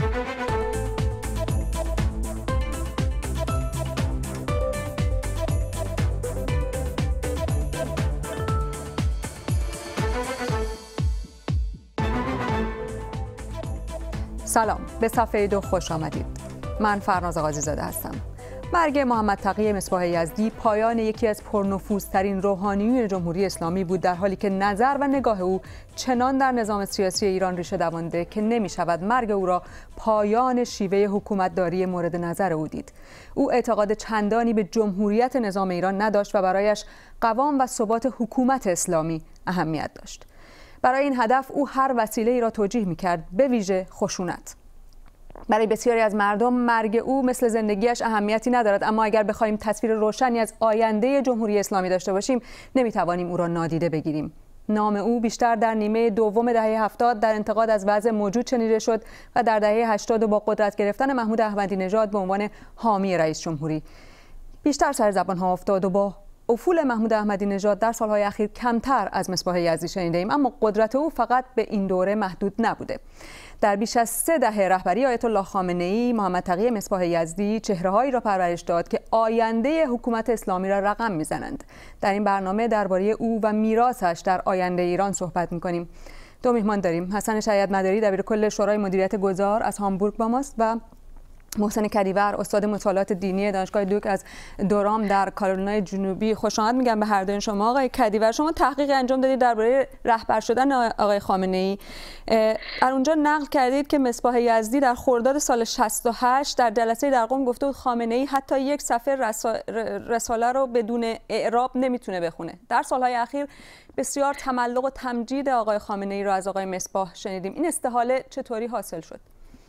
سلام، به صفحه 2 خوش آمدید. من فرناز آقازی‌زاده هستم. مرگ محمد تقی مصباح یزدی پایان یکی از پرنفوذترین روحانیون جمهوری اسلامی بود، در حالی که نظر و نگاه او چنان در نظام سیاسی ایران ریشه دوانده که نمی شود مرگ او را پایان شیوه حکومتداری مورد نظر او دید. او اعتقاد چندانی به جمهوریت نظام ایران نداشت و برایش قوام و ثبات حکومت اسلامی اهمیت داشت. برای این هدف او هر وسیله ای را توجیه می‌کرد، به ویژه خشونت. برای بسیاری از مردم مرگ او مثل زندگیش اهمیتی ندارد، اما اگر بخوایم تصویر روشنی از آینده جمهوری اسلامی داشته باشیم نمی‌توانیم او را نادیده بگیریم. نام او بیشتر در نیمه دوم دهه 70 در انتقاد از وضع موجود شنیده شد و در دهه 80 با قدرت گرفتن محمود احمدی نژاد به عنوان حامی رئیس جمهوری بیشتر سر زبان‌ها افتاد و با افول محمود احمدی نژاد در سالهای اخیر کمتر از مصباح یزدی شنیده ایم، اما قدرت او فقط به این دوره محدود نبوده. در بیش از 3 دهه رهبری آیت الله خامنه‌ای، محمد تقی مصباح یزدی چهره‌هایی را پرورش داد که آینده حکومت اسلامی را رقم می‌زنند. در این برنامه درباره او و میراثش در آینده ایران صحبت می‌کنیم. 2 میهمان داریم. حسن شیادمداری دبیرکل شورای مدیریت گذار از هامبورگ با ماست و محسن کدیور استاد مطالعات دینی دانشگاه دوک از دورام در کارولینای جنوبی. خوش آمد میگم به هر دوی شما. آقای کدیور، شما تحقیق انجام دادید درباره رهبر شدن آقای خامنه‌ای. در اونجا نقل کردید که مصباح یزدی در خرداد سال 68 در جلسه در قم گفته بود خامنه‌ای حتی یک صفحه رساله رو بدون اعراب نمیتونه بخونه. در سالهای اخیر بسیار تملق و تمجید آقای خامنه‌ای رو از آقای مصباح شنیدیم. این استحاله چطوری حاصل شد؟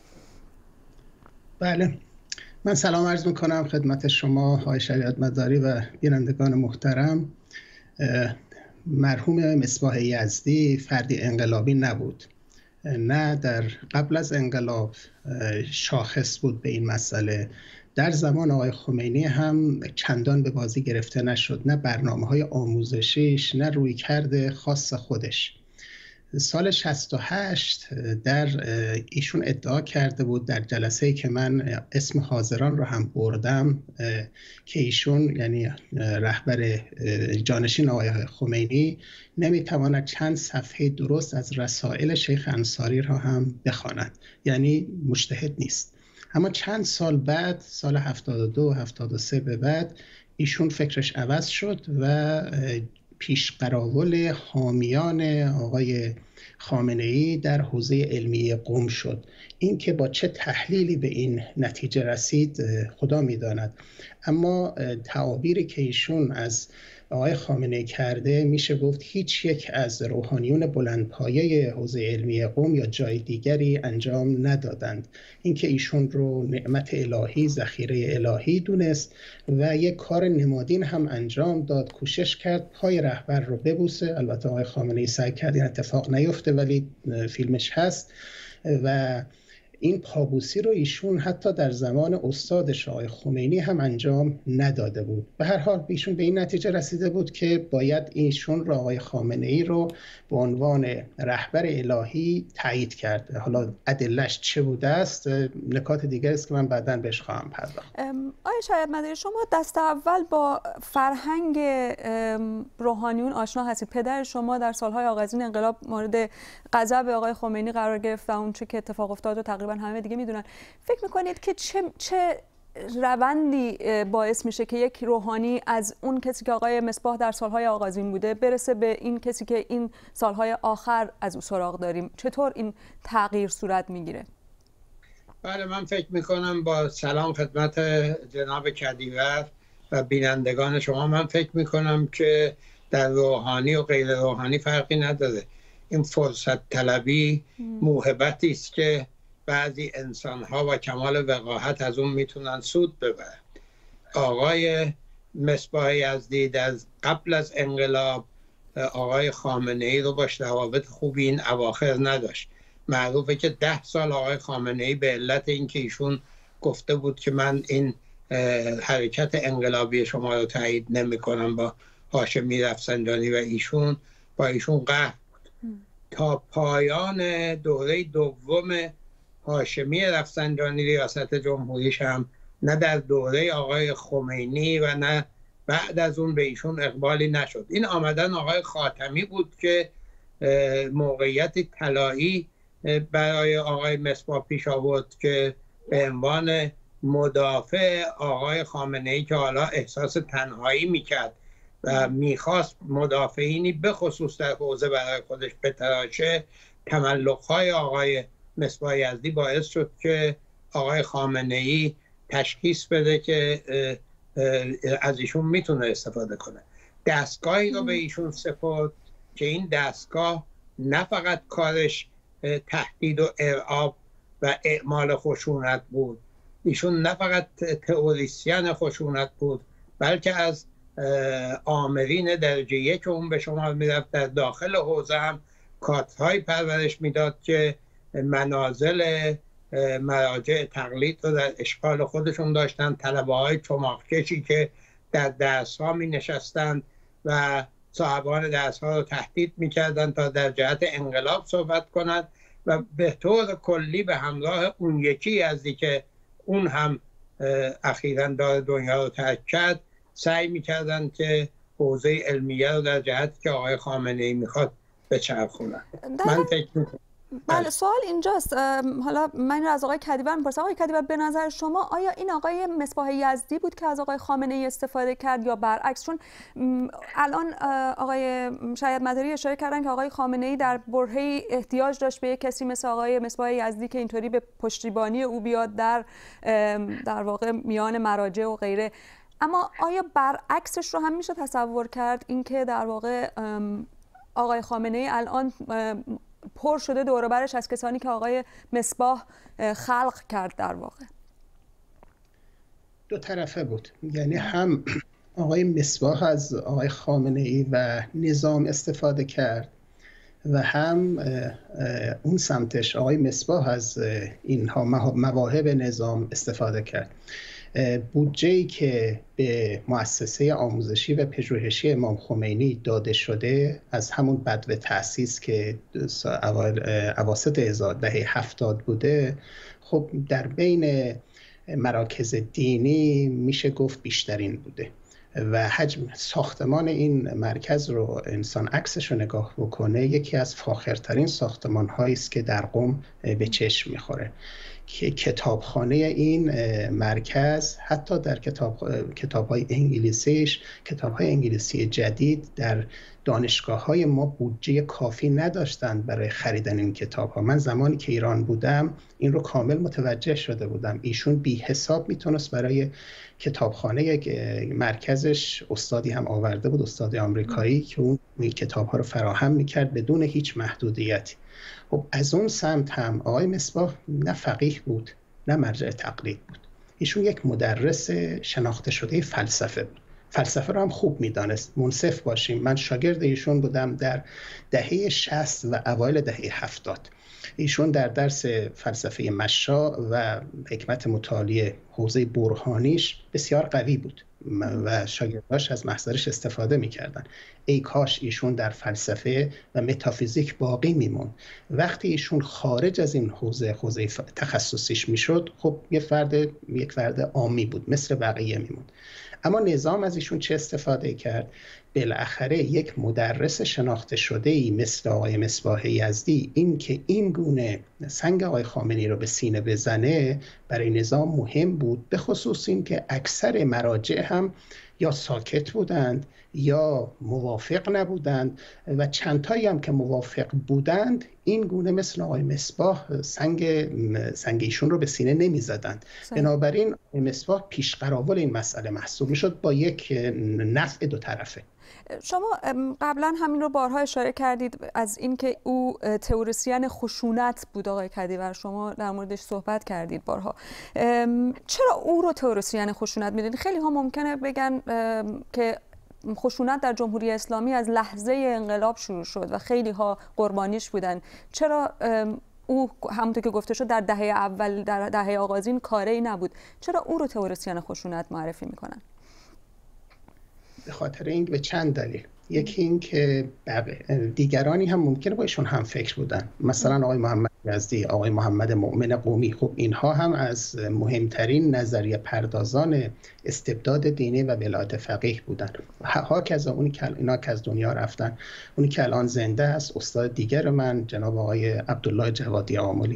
بله، من سلام عرض میکنم خدمت شما آقای شیادمداری و بینندگان محترم. مرحوم مصباح یزدی فردی انقلابی نبود، نه در قبل از انقلاب شاخص بود به این مسئله. در زمان آقای خمینی هم چندان به بازی گرفته نشد، نه برنامه‌های آموزشیش نه رویکرد خاص خودش. سال 68 در ایشون ادعا کرده بود در جلسه‌ای که من اسم حاضران رو هم بردم که ایشون یعنی رهبر جانشین آقای خمینی نمیتواند چند صفحه درست از رسائل شیخ انصاری را هم بخواند، یعنی مجتهد نیست. اما چند سال بعد، سال 72 73 به بعد ایشون فکرش عوض شد و پیش قراول حامیان آقای خامنه‌ای در حوزه علمی قم شد. این که با چه تحلیلی به این نتیجه رسید خدا می‌داند، اما تعابیری که ایشون از آقای خامنه‌ای کرده میشه گفت هیچ یک از روحانیون بلندپایه حوزه علمی قم یا جای دیگری انجام ندادند. اینکه ایشون رو نعمت الهی، ذخیره الهی دونست و یک کار نمادین هم انجام داد، کوشش کرد پای رهبر رو ببوسه. البته آقای خامنه‌ای سعی کرد این اتفاق نیفته ولی فیلمش هست و این پابوسی رو ایشون حتی در زمان استادش آقای خمینی هم انجام نداده بود. به هر حال ایشون به این نتیجه رسیده بود که باید ایشون رو آقای خامنه‌ای رو به عنوان رهبر الهی تایید کرد. حالا ادله‌اش چه بوده است نکات دیگه است که من بعداً بهش خواهم پرداخت. آقای شیادمداری، شما دست اول با فرهنگ روحانیون آشنا هستید. پدر شما در سالهای آغازین انقلاب مورد غضب آقای خمینی قرار گرفت و اون چه که اتفاق افتاد و تقریبا همه دیگه میدونن. فکر میکنید که چه روندی باعث میشه که یک روحانی از اون کسی که آقای مصباح در سالهای آغازین بوده برسه به این کسی که این سالهای آخر از او سراغ داریم؟ چطور این تغییر صورت میگیره؟ بله، من فکر میکنم با سلام خدمت جناب کدیور و بینندگان شما، من فکر میکنم که در روحانی و غیر روحانی فرقی نداره. این فرصت طلبی موهبتی است که بعضی انسان‌ها با کمال وقاحت از اون میتونن سود ببرن. آقای مصباح یزدی در قبل از انقلاب آقای خامنه‌ای رو باش روابط خوبی این اواخر نداشت. معروفه که 10 سال آقای خامنه‌ای به علت اینکه ایشون گفته بود که من این حرکت انقلابی شما رو تایید نمی‌کنم با هاشمی رفسنجانی و ایشون با ایشون قهر بود. تا پایان دوره دوم هاشمی رفسنجانی ریاست جمهوریش هم، نه در دوره آقای خمینی و نه بعد از اون به ایشون اقبالی نشد. این آمدن آقای خاتمی بود که موقعیت طلایی برای آقای مصباح پیش آورد که به عنوان مدافع آقای خامنه‌ای که حالا احساس تنهایی میکرد و میخواست مدافعینی به خصوص در حوزه برای خودش بتراشه، تملق‌های آقای مصباح یزدی باعث شد که آقای خامنه‌ای تشخیص بده که از ایشون میتونه استفاده کنه. دستگاهی رو به ایشون سپرد که این دستگاه نه فقط کارش تهدید و ارعاب و اعمال خشونت بود، ایشون نه فقط تئوریسین خشونت بود، بلکه از آمرین درجه یک اون به شما میرفت. در داخل حوزه هم کادرهای پرورش میداد که منازل مراجع تقلید رو در اشغال خودشون داشتن، طلبه های چماقکشی که در درس ها می نشستند و صاحبان درس ها رو تهدید می کردن تا در جهت انقلاب صحبت کنند و به طور کلی به همراه اون یکی یزدی که اون هم اخیراً دار دنیا رو ترک کرد سعی می کردن که حوزه علمیه رو در جهتی که آقای خامنه‌ای میخواد بچرخونن. من فکر میکنم بله، سوال اینجاست. حالا من از آقای کدیور میپرسم. آقای کدیور، به نظر شما آیا این آقای مصباح یزدی بود که از آقای خامنه‌ای استفاده کرد یا برعکس؟ چون الان آقای شهید مطری اشاره کردن که آقای خامنه‌ای در برهه‌ای احتیاج داشت به یک کسی مثل آقای مصباح یزدی که اینطوری به پشتیبانی او بیاد در واقع میان مراجع و غیره. اما آیا برعکسش رو هم میشه تصور کرد، اینکه در واقع آقای خامنه‌ای الان پر شده دور و برش از کسانی که آقای مصباح خلق کرد؟ در واقع دو طرفه بود، یعنی هم آقای مصباح از آقای خامنه‌ای و نظام استفاده کرد و هم اون سمتش آقای مصباح از اینها مواهب نظام استفاده کرد. بودجه‌ای که به مؤسسه آموزشی و پژوهشی امام خمینی داده شده از همون بدو تأسیس که اواسط دهه 70 بوده، خب در بین مراکز دینی میشه گفت بیشترین بوده و حجم ساختمان این مرکز رو انسان عکسش رو نگاه بکنه یکی از فاخرترین ساختمان هایی است که در قم به چشم میخوره. که کتابخانه این مرکز حتی در کتاب‌های انگلیسیش، کتاب‌های انگلیسی جدید در دانشگاه‌های ما بودجه کافی نداشتند برای خریدن این کتاب‌ها. من زمانی که ایران بودم این رو کامل متوجه شده بودم. ایشون بی حساب میتونست برای کتابخانه مرکزش استادی هم آورده بود، استاد آمریکایی که اون کتاب‌ها رو فراهم می‌کرد بدون هیچ محدودیتی. خب از اون سمت هم آقای مصباح نه فقیه بود نه مرجع تقلید بود. ایشون یک مدرس شناخته شده فلسفه بود. فلسفه رو هم خوب میدانست. منصف باشیم، من شاگرد ایشون بودم در دهه 60 و اوایل دهه 70. ایشون در درس فلسفه مشا و حکمت مطالعه حوزه برهانیش بسیار قوی بود و شاگرداش از محضرش استفاده میکردن. ای کاش ایشون در فلسفه و متافیزیک باقی میمون. وقتی ایشون خارج از این حوزه تخصصیش میشد، خب یک فرد عامی بود، مثل بقیه میمون. اما نظام از ایشون چه استفاده کرد؟ بالاخره یک مدرس شناخته شده‌ای مثل آقای مصباح یزدی این که این گونه سنگ آقای خامنه‌ای رو به سینه بزنه برای نظام مهم بود، به خصوص این که اکثر مراجع هم یا ساکت بودند یا موافق نبودند و چندتایی هم که موافق بودند این گونه مثل آقای مصباح سنگ ایشون رو به سینه نمی زدند. بنابراین مصباح پیشقراول این مسئله محسوب می شد با یک نفع دو طرفه. شما قبلا همین رو بارها اشاره کردید از اینکه او تئوریسین خشونت بود. آقای کدیور، شما در موردش صحبت کردید بارها. چرا او رو تئوریسین خشونت میدونید؟ خیلی ها ممکنه بگن که خشونت در جمهوری اسلامی از لحظه انقلاب شروع شد و خیلی ها قربانیش بودن. چرا او همونطور که گفته شد در دهه اول، در دهه آغازین کاری نبود؟ چرا او رو تئوریسین خشونت معرفی میکنن؟ به خاطر این به چند دلیل. یکی این که دیگرانی هم ممکنه با ایشون هم فکر بودن. مثلا آقای محمد یزدی، آقای محمد مؤمن قومی، خب اینها هم از مهمترین نظریه پردازان استبداد دینی و ولایت فقیه بودن. هاکذا اونی که اینا که از دنیا رفتن، اونی که الان زنده است استاد دیگر من جناب آقای عبدالله جوادی آملی.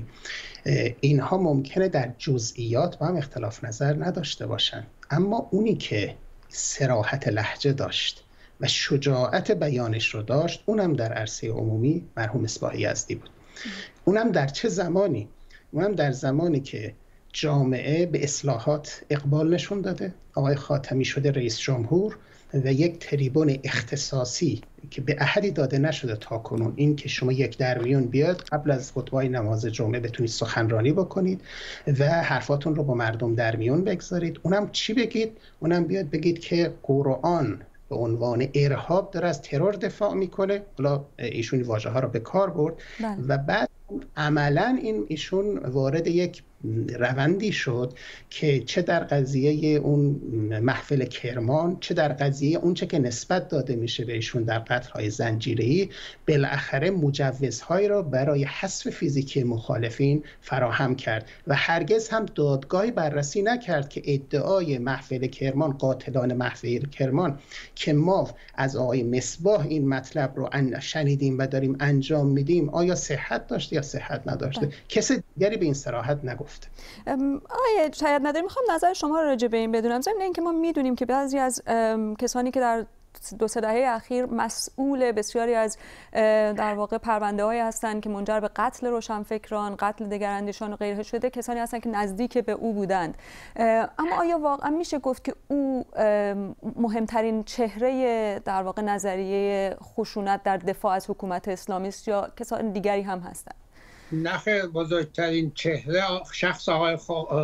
اینها ممکنه در جزئیات با هم اختلاف نظر نداشته باشن، اما اونی که صراحت لهجه داشت و شجاعت بیانش رو داشت، اونم در عرصه عمومی مرحوم مصباح یزدی بود. اونم در چه زمانی؟ اونم در زمانی که جامعه به اصلاحات اقبال نشون داده، آقای خاتمی شده رئیس جمهور و یک تریبون اختصاصی که به احدی داده نشده تا کنون، این که شما یک درمیون بیاد قبل از خطبه نماز جمعه بتونید سخنرانی بکنید و حرفاتون رو با مردم درمیون بگذارید. اونم چی بگید؟ اونم بیاد بگید که قرآن به عنوان ارهاب داره از ترور دفاع میکنه. حالا ایشون واژه ها رو به کار برد و بعد عملا ایشون وارد یک روندی شد که چه در قضیه اون محفل کرمان، چه در قضیه اون چه که نسبت داده میشه بهشون در قتل‌های زنجیره‌ای، بالاخره مجوزهایی را برای حذف فیزیکی مخالفین فراهم کرد و هرگز هم دادگاهی بررسی نکرد که ادعای محفل کرمان، قاتلان محفل کرمان که ما از آقای مصباح این مطلب رو شنیدیم و داریم انجام میدیم، آیا صحت داشته یا صحت نداشته. کسی دیگری به این صراحت نگفت. آقای شاید نداری، میخوام نظر شما رو راجع به این بدونم. ضمن اینکه ما میدونیم که بعضی از کسانی که در 2-3 دهه اخیر مسئول بسیاری از در واقع پرونده‌هایی هستند که منجر به قتل روشنفکران، قتل دگراندیشان و غیره شده، کسانی هستند که نزدیک به او بودند. اما آیا واقعا میشه گفت که او مهمترین چهره در واقع نظریه خشونت در دفاع از حکومت اسلامی است یا کسان دیگری هم هستند؟ نخیر، بزرگترین چهره شخص آقای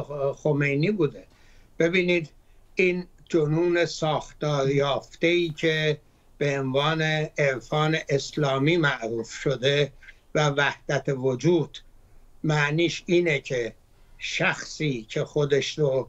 خمینی بوده. ببینید این جنون ساختار یافته‌ای که به عنوان عرفان اسلامی معروف شده و وحدت وجود، معنیش اینه که شخصی که خودش رو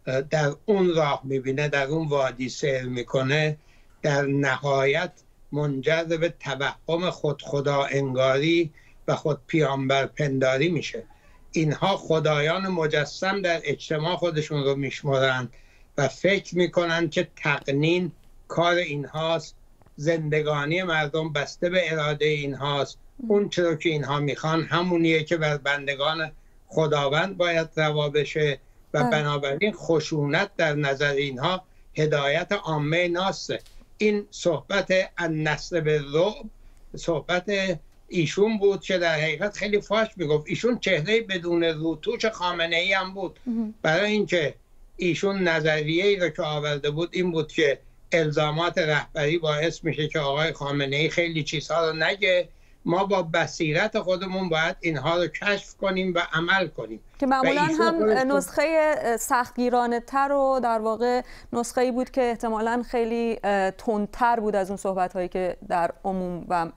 در اون راه میبینه، در اون وادی سیر میکنه، در نهایت منجر به توهم خدا انگاری و خود پیامبر پنداری میشه. اینها خدایان مجسم در اجتماع خودشون رو میشمارند و فکر میکنن که تقنین کار اینهاست، زندگانی مردم بسته به اراده اینهاست، اون چرا که اینها میخوان همونیه که بر بندگان خداوند باید روا بشه و بنابراین خشونت در نظر اینها هدایت عامه ناسه. این صحبت النصر بالرعب صحبت ایشون بود که در حقیقت خیلی فاش میگفت. ایشون چهره بدون روتوش خامنه‌ای هم بود، برای اینکه ایشون نظریه‌ای رو که آورده بود این بود که الزامات رهبری باعث میشه که آقای خامنه‌ای خیلی چیزها رو نگه، ما با بصیرت خودمون باید اینها رو کشف کنیم و عمل کنیم که معمولا هم نسخه سختگیرانه تر و در واقع نسخه‌ای بود که احتمالاً خیلی تندتر بود از اون صحبت‌هایی که در عموم و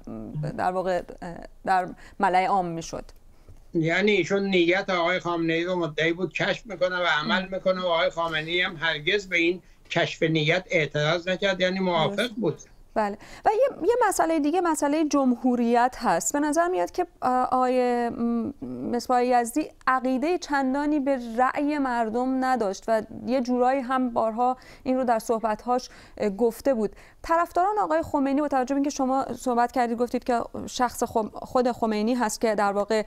در واقع در ملأ عام میشد. یعنی ایشون نیت آقای خامنه‌ای رو مدعی بود کشف میکنه و عمل میکنه و آقای خامنه‌ای هم هرگز به این کشف نیت اعتراض نکرد، یعنی موافق بود. بله. و یه مسئله دیگه، مسئله جمهوریت هست. به نظر میاد که آقای مصباح یزدی عقیده چندانی به رأی مردم نداشت و یه جورایی هم بارها این رو در صحبت‌هاش گفته بود. طرفداران آقای خمینی با توجه به اینکه شما صحبت کردید گفتید که شخص خود خمینی هست که در واقع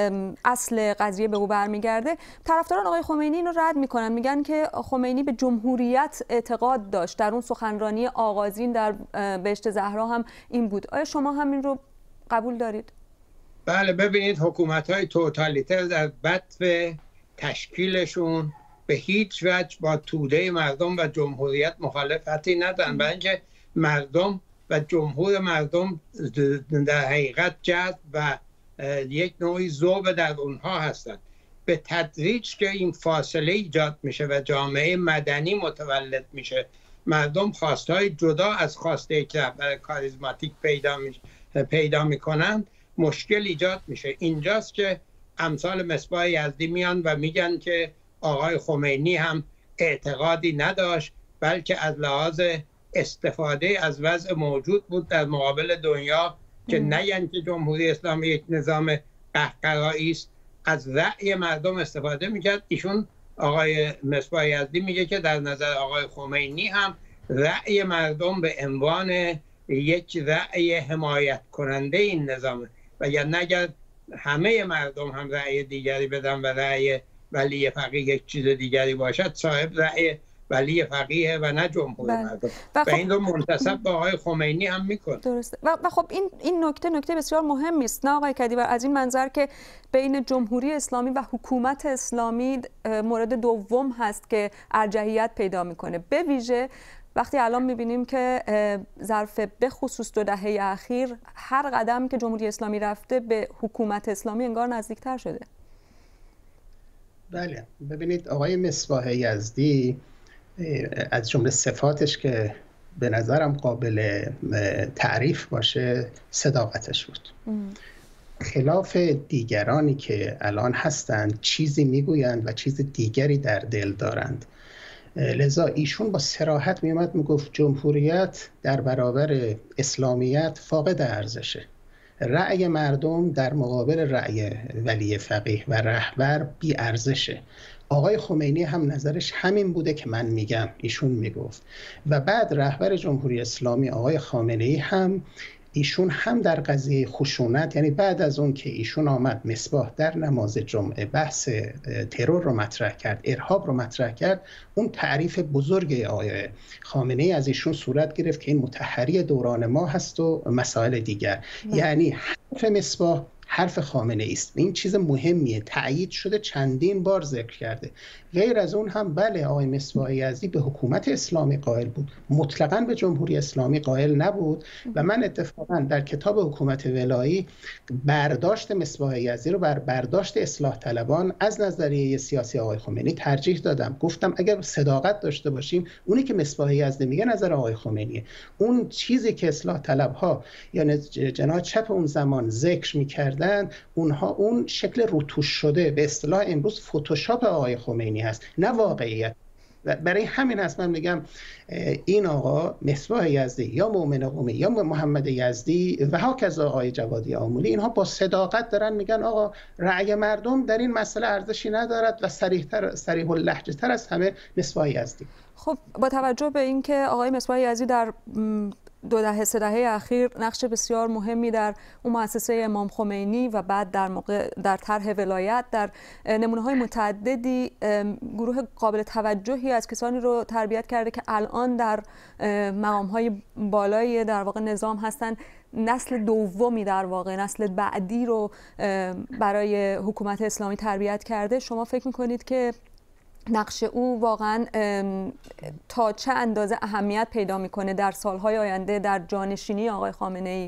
اصل قضیه به او برمیگرده، طرفداران آقای خمینی اینو رد میکنن، میگن که خمینی به جمهوریت اعتقاد داشت. در اون سخنرانی آغازین در بهشت زهرا هم این بود. آیا شما هم این رو قبول دارید؟ بله، ببینید حکومت‌های توتالیتر در بدو تشکیلشون به هیچ وجه با توده مردم و جمهوریت مخالفتی ندارن، برای اینکه مردم و جمهور مردم در حقیقت جذب و یک نوعی ذوب در اونها هستند. به تدریج که این فاصله ایجاد میشه و جامعه مدنی متولد میشه، مردم خواستهای جدا از خواسته یک رهبر کاریزماتیک پیدا میکنن، مشکل ایجاد میشه. اینجاست که امثال مصباح یزدی میان و میگن که آقای خمینی هم اعتقادی نداشت، بلکه از لحاظ استفاده از وضع موجود بود در مقابل دنیا که نگن که جمهوری اسلامی یک نظام قهقرایی است، از رأی مردم استفاده میکرد. ایشون آقای مصباح یزدی میگه که در نظر آقای خمینی هم رأی مردم به عنوان یک رأی حمایت کننده این نظامه، وگرنه اگر همه مردم هم رأی دیگری بدن و رأی ولی فقیه یک چیز دیگری باشد، صاحب رأی ولی فقیه و نه جمهور مردم و این رو منتسب به آقای خمینی هم میکنه. درسته. و خب این نکته بسیار مهمی است، نه آقای کدیور، از این منظر که بین جمهوری اسلامی و حکومت اسلامی مورد دوم هست که ارجحیت پیدا میکنه، به ویژه وقتی الان میبینیم که ظرف به خصوص 2 دهه اخیر هر قدم که جمهوری اسلامی رفته به حکومت اسلامی انگار نزدیکتر شده. بله، ببینید آقای مصباح یزدی از جمله صفاتش که به نظرم قابل تعریف باشه صداقتش بود. خلاف دیگرانی که الان هستند چیزی میگویند و چیز دیگری در دل دارند. لذا ایشون با صراحت میومد میگفت جمهوریت در برابر اسلامیت فاقد ارزشه، رأی مردم در مقابل رأی ولی فقیه و رهبر بی ارزشه. آقای خمینی هم نظرش همین بوده که من میگم، ایشون میگفت. و بعد رهبر جمهوری اسلامی آقای خامنه‌ای هم ایشون هم در قضیه خشونت، یعنی بعد از اون که ایشون آمد مصباح در نماز جمعه بحث ترور رو مطرح کرد، ارهاب رو مطرح کرد، اون تعریف بزرگ آقای خامنه‌ای از ایشون صورت گرفت که این مطهری دوران ما هست و مسائل دیگر. یعنی حرف مصباح حرف خامنه‌ای است. این چیز مهمیه، تأیید شده، چندین بار ذکر کرده. غیر از اون هم بله، آقای مصباح یزدی به حکومت اسلامی قائل بود، مطلقاً به جمهوری اسلامی قائل نبود. و من اتفاقاً در کتاب حکومت ولایی برداشت مصباح یزدی رو بر برداشت اصلاح طلبان از نظریه سیاسی آقای خمینی ترجیح دادم. گفتم اگر صداقت داشته باشیم، اونی که مصباح یزدی میگه نظر آقای خمینیه، اون چیزی که اصلاح طلب‌ها یا جناح چپ اون زمان ذکر می‌کردن اونها اون شکل روتوش شده، به اصطلاح امروز فتوشاپ آقای خمینی هست، نه واقعیت. و برای همین هست من میگم این آقا مصباح یزدی یا مومن قومی یا محمد یزدی و هاکذا آقای جوادی آمولی، اینها با صداقت دارن میگن آقا رأی مردم در این مسئله ارزشی ندارد و صریح اللهجه تر از همه مصباح یزدی. خب با توجه به اینکه آقای مصباح یزدی در 2 دهه 3 دهه اخیر نقش بسیار مهمی در اون مؤسسه امام خمینی و بعد در طرح ولایت در نمونه‌های متعددی گروه قابل توجهی از کسانی رو تربیت کرده که الان در مقام‌های بالای در واقع نظام هستن، نسل دومی در واقع نسل بعدی رو برای حکومت اسلامی تربیت کرده. شما فکر می‌کنید که نقش او واقعا تا چه اندازه اهمیت پیدا میکنه در سالهای آینده در جانشینی آقای خامنه‌ای؟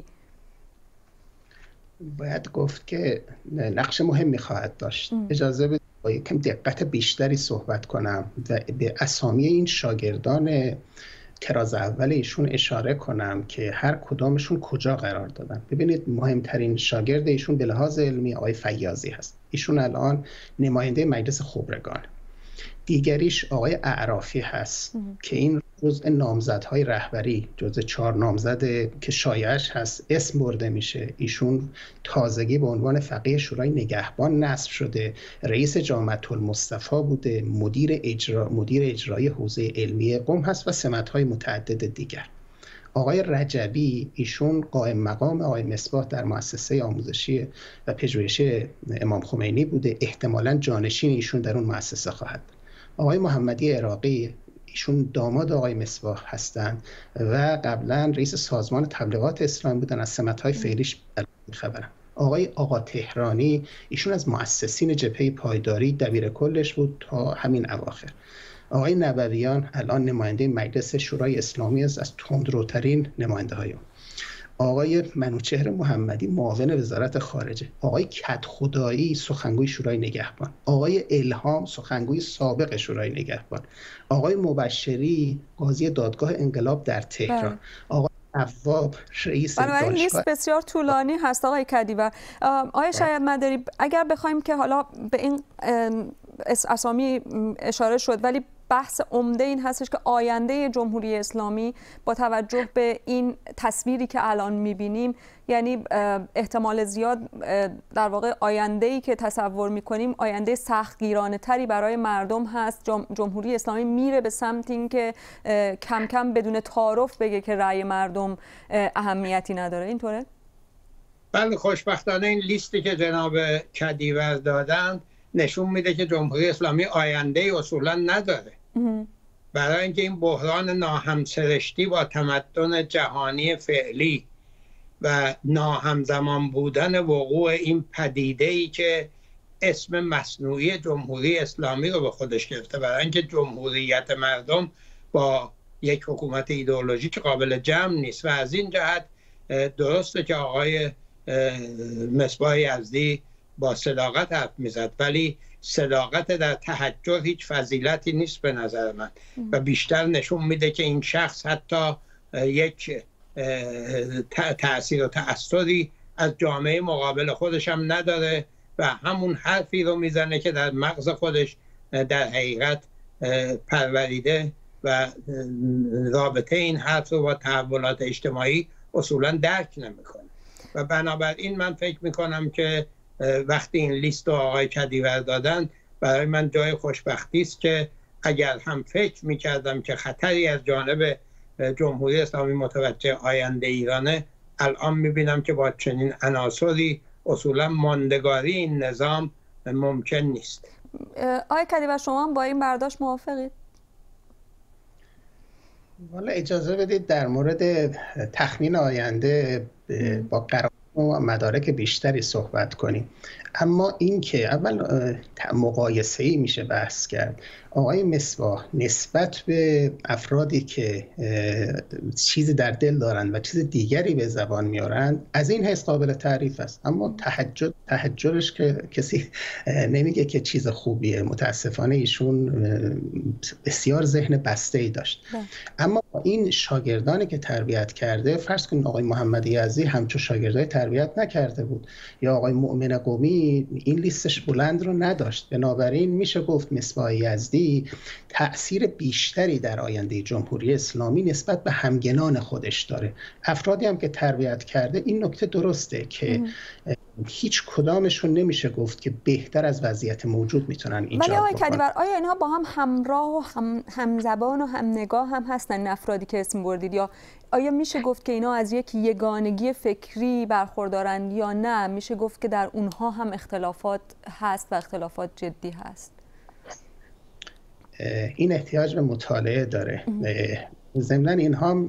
باید گفت که نقش مهمی خواهد داشت. اجازه بدید با یکم دقت بیشتری صحبت کنم و به اسامی این شاگردان طراز اول ایشون اشاره کنم که هر کدامشون کجا قرار دادن. ببینید مهمترین شاگرد ایشون به لحاظ علمی آقای فیاضی هست. ایشون الان نماینده مجلس خبرگان. دیگریش آقای اعرافی هست که این جزء نامزدهای رهبری، جزء 4 نامزد که شایعش هست اسم برده میشه. ایشون تازگی به عنوان فقیه شورای نگهبان نصب شده، رئیس جامعه المصطفی بوده، مدیر اجرایی حوزه علمی قم هست و سمت‌های متعدد دیگر. آقای رجبی ایشون قائم مقام آقای مصباح در مؤسسه آموزشی و پژوهشی امام خمینی بوده، احتمالاً جانشین ایشون در اون مؤسسه خواهد. آقای محمدی عراقی ایشون داماد آقای مصباح هستند و قبلا رئیس سازمان تبلیغات اسلامی بودن، از سمت‌های فعلیش خبرم. آقای آقا تهرانی ایشون از مؤسسین جبهه پایداری دبیر کلش بود تا همین اواخر. آقای نبویان الان نماینده مجلس شورای اسلامی است، از تندروترین نماینده‌های اون. آقای منوچهر محمدی معاون وزارت خارجه. آقای کدخدایی سخنگوی شورای نگهبان. آقای الهام سخنگوی سابق شورای نگهبان. آقای مبشری قاضی دادگاه انقلاب در تهران. آقای عواب رئیس دانشگاه. این لیست بسیار طولانی هست آقای کدیور. آقای شهید مداری، اگر بخوایم که حالا به این اسامی اشاره شد ولی بحث عمده این هستش که آینده جمهوری اسلامی با توجه به این تصویری که الان می‌بینیم، یعنی احتمال زیاد در واقع آینده‌ای که تصور می‌کنیم آینده سختگیرانه‌تری برای مردم هست. جمهوری اسلامی میره به سمت اینکه کم کم بدون تعارف بگه که رأی مردم اهمیتی نداره. اینطوره؟ بله، خوشبختانه این لیستی که جناب کدیور دادن نشون میده که جمهوری اسلامی آینده اصولا نداره. برای اینکه این بحران ناهمسرشتی با تمدن جهانی فعلی و ناهمزمان بودن وقوع این پدیده‌ای که اسم مصنوعی جمهوری اسلامی رو به خودش گرفته، برای اینکه جمهوریت مردم با یک حکومت ایدئولوژیک قابل جمع نیست و از این جهت درسته که آقای مصباح یزدی با صداقت حرف میزد، ولی صداقت در تحجر هیچ فضیلتی نیست به نظر من و بیشتر نشون میده که این شخص حتی یک تأثیر و تأثیری از جامعه مقابل خودش هم نداره و همون حرفی رو میزنه که در مغز خودش در حقیقت پروریده و رابطه این حرف رو با تحولات اجتماعی اصولا درک نمیکنه. و بنابراین من فکر میکنم که وقتی این لیست رو آقای کدیور دادن، برای من جای خوشبختی است که اگر هم فکر میکردم که خطری از جانب جمهوری اسلامی متوجه آینده ایرانه، الان میبینم که با چنین عناصری اصولا ماندگاری این نظام ممکن نیست. آقای کدیور، شما هم با این برداشت موافقید؟ والا اجازه بدید در مورد تخمین آینده با قرائن و مدارک بیشتری صحبت کنیم. اما این که اول مقایسه‌ای میشه بحث کرد. آقای مصباح نسبت به افرادی که چیزی در دل دارند و چیز دیگری به زبان میارند از این حیث قابل تعریف است، اما تحجرش که کسی نمیگه که چیز خوبیه. متاسفانه ایشون بسیار ذهن بسته‌ای داشت. اما این شاگردانی که تربیت کرده، فرض کنید آقای محمد یزدی همچون شاگردای تربیت نکرده بود، یا آقای مؤمن قمی این لیستش بلند رو نداشت. بنابراین میشه گفت مصباح یزدی تأثیر بیشتری در آینده جمهوری اسلامی نسبت به همگنان خودش داره. افرادی هم که تربیت کرده، این نکته درسته که هیچ کدامشون نمیشه گفت که بهتر از وضعیت موجود میتونن ایجاد بکنن. ولی آقای کدیور، آیا اینها با هم همراه و همزبان و هم نگاه هم هستن، افرادی که اسم بردید، یا آیا میشه گفت که اینا از یک یگانگی فکری برخوردارند یا نه میشه گفت که در اونها هم اختلافات هست و اختلافات جدی هست؟ این احتیاج به مطالعه داره. ضمناً اینها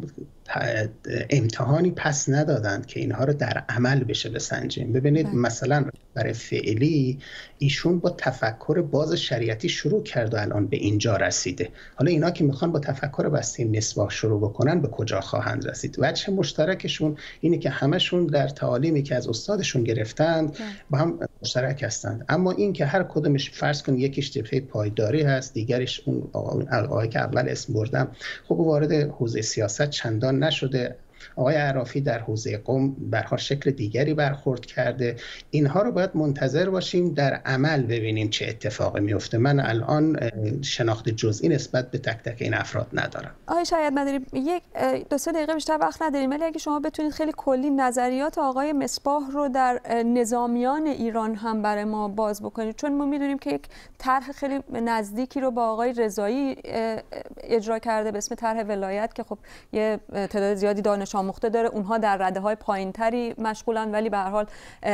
امتحانی پس ندادند که اینها رو در عمل بشه بسنجیم. ببینید مثلا برای فعلی ایشون با تفکر باز شریعتی شروع کرد و الان به اینجا رسیده. حالا اینا که میخوان با تفکر بسته مصباح شروع بکنن به کجا خواهند رسید؟ وجه مشترکشون اینه که همشون در تعالیمی که از استادشون گرفتند با هم مشترک هستند. اما این که هر کدومش فرض کن یکیش جبهه پایداری هست، دیگرش اون آقای که اول اسم بردم خب وارد حوزه سیاست چندان نشده. آقای عرافی در حوزه قم به هر شکل دیگری برخورد کرده. اینها رو باید منتظر باشیم در عمل ببینیم چه اتفاقی میفته. من الان شناخت جزئی نسبت به تک تک این افراد ندارم. آقای شهیدمداری، یک دو سه دقیقه بیشتر وقت نداریم، ولی اگه شما بتونید خیلی کلی نظریات آقای مصباح رو در نظامیان ایران هم برای ما باز بکنید، چون ما میدونیم که یک طرح خیلی نزدیکی رو با آقای رضایی اجرا کرده به اسم طرح ولایت که خب یه تعداد زیادی دانش آموخته داره، اونها در رده‌های پایین‌تری مشغولن، ولی به هر حال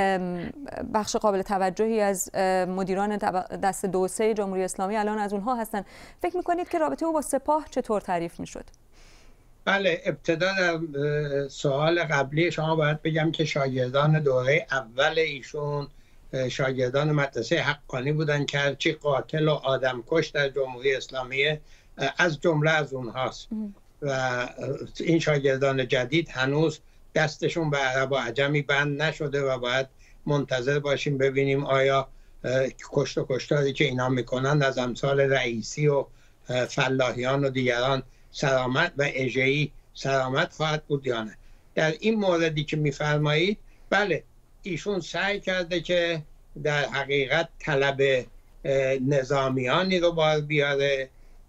بخش قابل توجهی از مدیران دست 2 و 3 جمهوری اسلامی الان از اونها هستن. فکر می‌کنید که رابطه او با سپاه چطور تعریف می‌شد؟ بله، ابتدا در سوال قبلی شما باید بگم که شاگردان دوره اول ایشون شاگردان مدرسه حقانی بودن که هرچی قاتل و آدمکش در جمهوری اسلامی از جمله از اونهاست و این شاگردان جدید هنوز دستشون به عرب و عجمی بند نشده و باید منتظر باشیم ببینیم آیا کشت و کشتاری که اینا میکنن از امثال رئیسی و فلاحیان و دیگران سلامت و اژه‌ای سلامت خواهد بود یا نه. در این موردی که میفرمایید، بله ایشون سعی کرده که در حقیقت طلب نظامیانی رو بار بیاره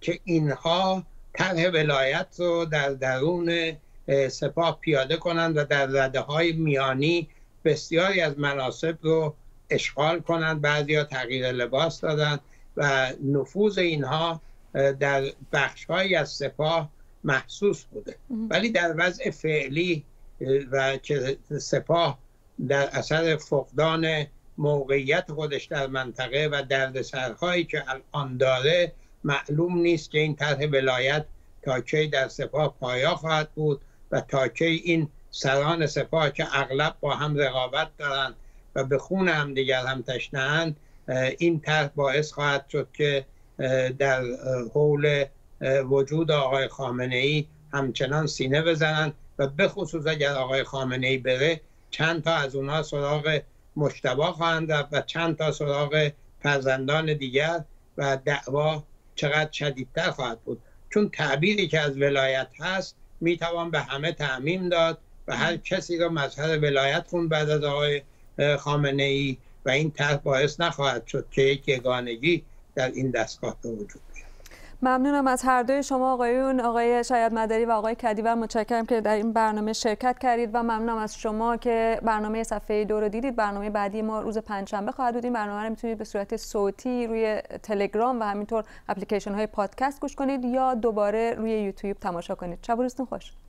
که اینها طرح ولایت رو در درون سپاه پیاده کنند و در رده‌های میانی بسیاری از مناصب رو اشغال کنند. بعضیا تغییر لباس دادند و نفوذ اینها در بخش‌هایی از سپاه محسوس بوده. ولی در وضع فعلی و که سپاه در اثر فقدان موقعیت خودش در منطقه و دردسرهایی که الان داره، معلوم نیست که این طرح ولایت تا کی در سپاه پایا خواهد بود و تا کی این سران سپاه که اغلب با هم رقابت دارند و به خون هم دیگر هم تشنه‌اند، این طرح باعث خواهد شد که در حول وجود آقای خامنه‌ای همچنان سینه بزنند و به خصوص اگر آقای خامنه‌ای بره چند تا از اونها سراغ مجتبی خواهند رفت و چند تا سراغ فرزندان دیگر و دعوا چقدر شدیدتر خواهد بود. چون تعبیری که از ولایت هست میتوان به همه تعمیم داد و هر کسی رو مظهر ولایت خوند بعد از آقای خامنه‌ای و این طرح باعث نخواهد شد که یک یگانگی در این دستگاه به وجود بیاد. ممنونم از هر دوی شما آقایون، آقای شایعت مداری و آقای کدیور. متشکرم که در این برنامه شرکت کردید و ممنونم از شما که برنامه صفحه 2 رو دیدید. برنامه بعدی ما روز پنجشنبه خواهد بود. این برنامه رو میتونید به صورت صوتی روی تلگرام و همینطور اپلیکیشن های پادکست گوش کنید یا دوباره روی یوتیوب تماشا کنید. شب و روزتون خوش.